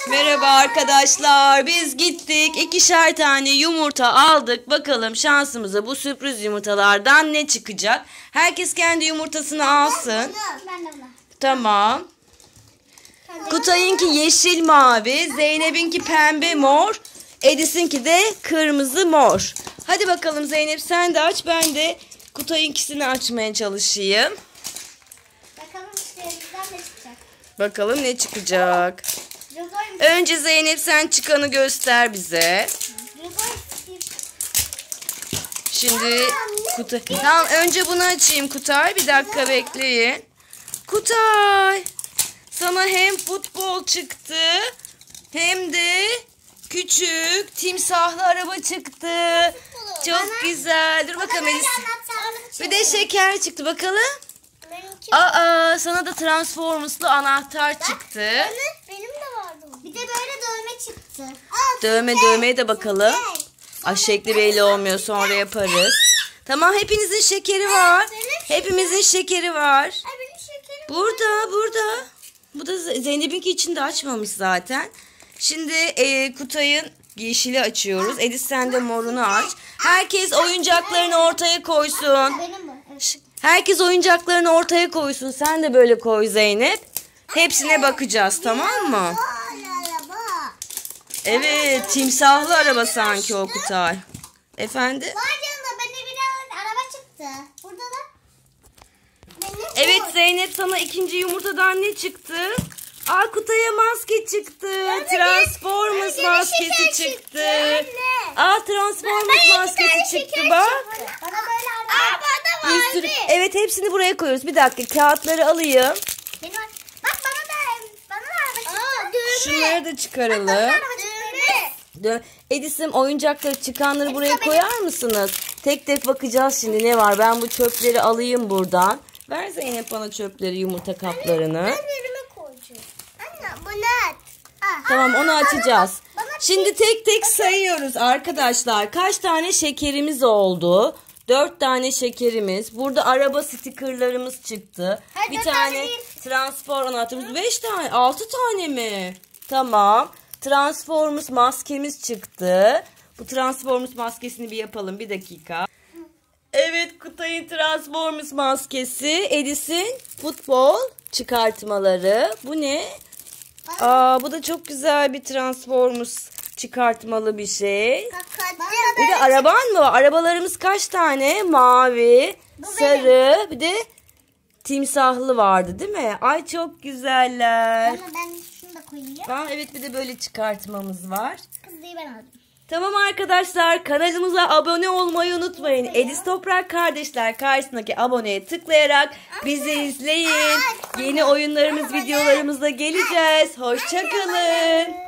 Merhaba arkadaşlar. Biz gittik. 2'şer tane yumurta aldık. Bakalım şansımıza bu sürpriz yumurtalardan ne çıkacak? Herkes kendi yumurtasını alsın. Tamam. Kutay'ınki yeşil mavi, Zeynep'inki pembe mor, Edis'inki de kırmızı mor. Hadi bakalım Zeynep, sen de aç, ben de Kutay'ınkisini açmaya çalışayım. Bakalım içlerinden ne çıkacak. Bakalım ne çıkacak. Önce Zeynep, sen çıkanı göster bize. Şimdi Kutay. Tamam, önce bunu açayım Kutay. Bir dakika bekleyin. Kutay, sana hem futbol çıktı hem de küçük timsahlı araba çıktı. Çok güzel. Dur bakalım Elis. Bir de şeker çıktı bakalım. Aa, sana da Transformers'lı anahtar çıktı. Benim de vardı. Bir de böyle dövme çıktı. Dövmeye de bakalım. Şekli belli olmuyor, sonra yaparız. Tamam, hepinizin şekeri var. Hepimizin şekeri var. Burada. Bu da Zeynep'inki için de açmamış zaten. Şimdi Kutay'ın yeşili açıyoruz. Edis, sen de morunu aç. Herkes oyuncaklarını ortaya koysun. Herkes oyuncaklarını ortaya koysun. Sen de böyle koy Zeynep. Hepsine bakacağız, tamam mı? Evet, timsahlı araba sanki o Kutay. Efendim? Var canım, bana bir araba çıktı. Burada da. Evet Zeynep, sana ikinci yumurtadan ne çıktı? Kutaya maske çıktı. Transformers maskesi çıktı. Transformers maskesi çıktı bak. Bana böyle araba. Bana var. Evet, hepsini buraya koyuyoruz. Bir dakika, kağıtları alayım. Bak bana da araba çıktı. Şunları da çıkaralım. Edis'im, oyuncakları çıkanları buraya koyar mısınız? Tek tek bakacağız şimdi ne var. Ben bu çöpleri alayım buradan. Ver Zeynep bana çöpleri, yumurta kaplarını. Ben yerime koyacağım. Anne bunu aç. Tamam, onu açacağız. Şimdi tek tek sayıyoruz arkadaşlar. Kaç tane şekerimiz oldu? 4 tane şekerimiz. Burada araba stikerlerimiz çıktı. Bir tane Transformers anahtarımız. 5 tane. 6 tane mi? Tamam. Transformers maskemiz çıktı. Bu Transformers maskesini bir yapalım. Bir dakika. Evet, Kutay'ın Transformers maskesi. Edis'in futbol çıkartmaları. Bu ne? Bu da çok güzel bir Transformers çıkartmalı bir şey. Bir de araban mı var? Arabalarımız kaç tane? Mavi, sarı, bir de timsahlı vardı değil mi? Ay çok güzeller. Ama ben şunu da koyayım. Evet, bir de böyle çıkartmamız var. Kızıyı ben aldım. Tamam arkadaşlar, kanalımıza abone olmayı unutmayın. Edis Toprak Kardeşler karşısındaki aboneye tıklayarak bizi izleyin. Yeni oyunlarımız, videolarımızla geleceğiz. Hoşça kalın.